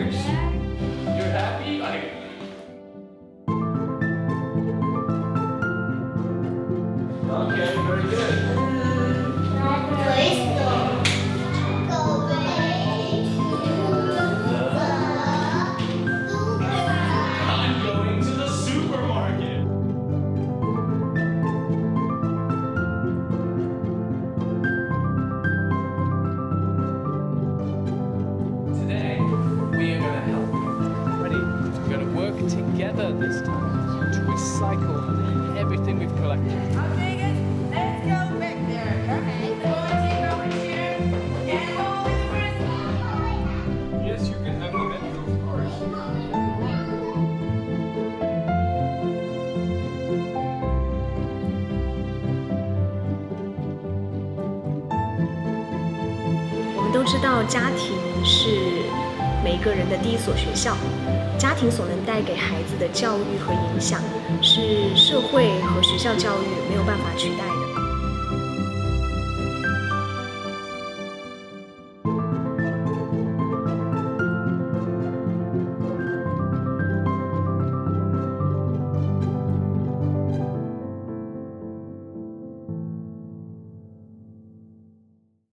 course. You're happy? Okay, very good. I'm going to the supermarket. Today, we are going to help. Ready? We're going to work together this time to recycle everything we've collected. Okay, guys, let's go back there. Okay, so take over here. Get all the first. Yes, you can have them, of course. 我们都知道，家庭是每一个人的第一所学校。家庭所能带给孩子的教育和影响，是社会和学校教育没有办法取代的。